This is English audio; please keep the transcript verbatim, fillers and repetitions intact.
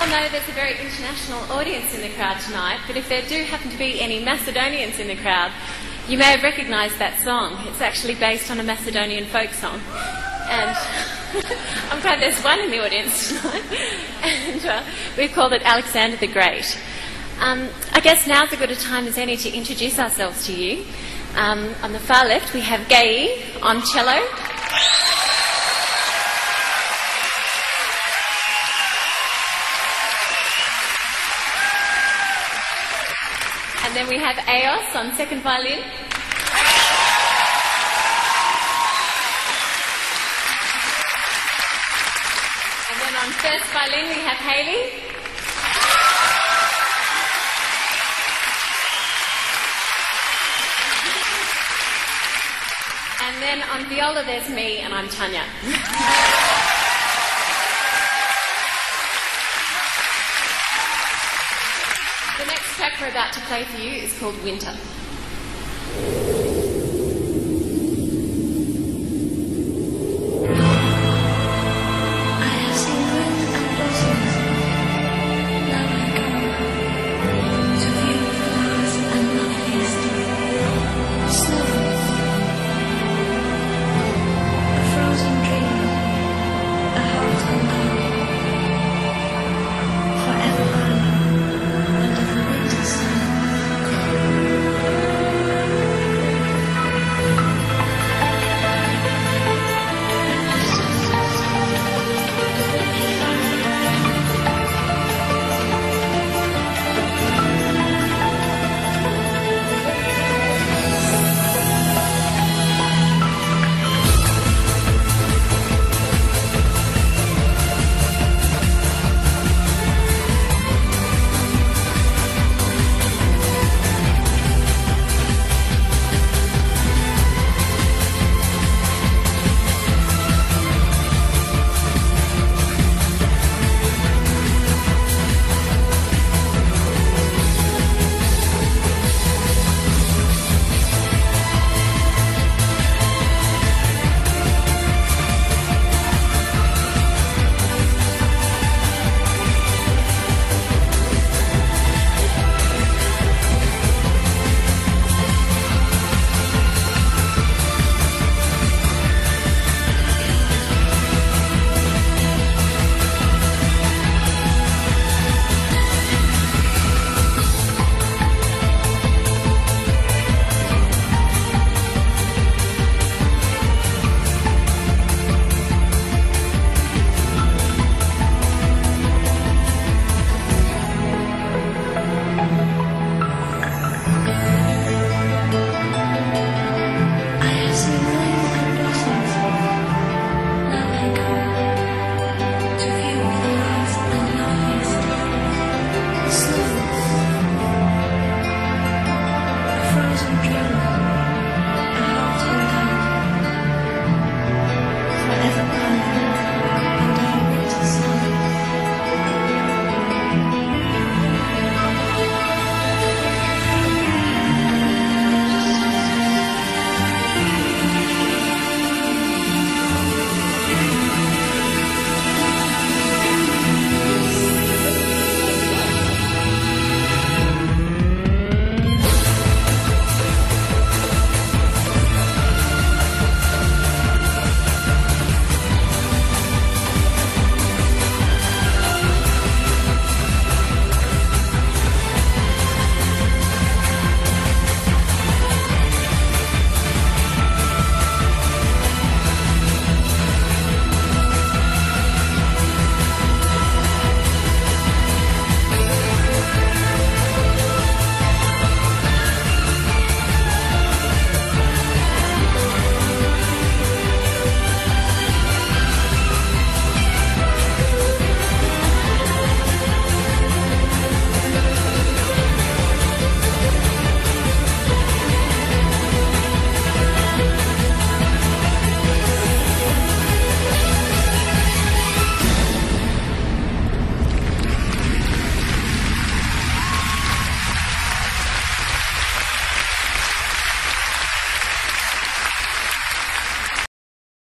all know there's a very international audience in the crowd tonight, but if there do happen to be any Macedonians in the crowd, you may have recognised that song. It's actually based on a Macedonian folk song. And I'm glad there's one in the audience tonight. And uh, we've called it Alexander the Great. Um, I guess now's as good a time as any to introduce ourselves to you. Um, on the far left we have Gaye on cello. And then we have Eos on second violin. And then on first violin we have Hayley. And then on viola there's me, and I'm Tanya. The next track we're about to play for you is called Winter.